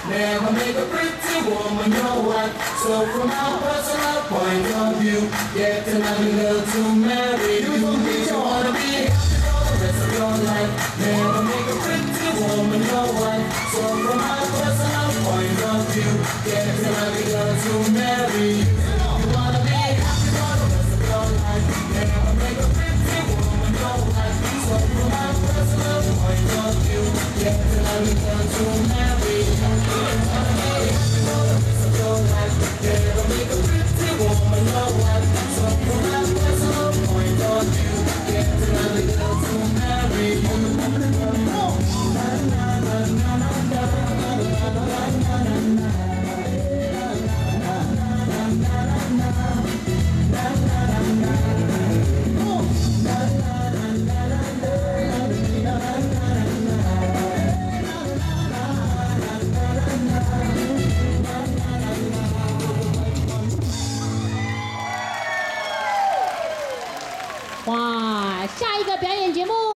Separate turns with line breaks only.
Never make a pretty woman your wife. So from our personal point of view, get another girl to marry. You wanna be happy for the rest of your life. Never make a pretty woman your wife. So from our personal point of view, get another girl to marry. You wanna be happy for the rest of your life. Never make a pretty woman your wife. So from our personal point of view, get another girl to marry.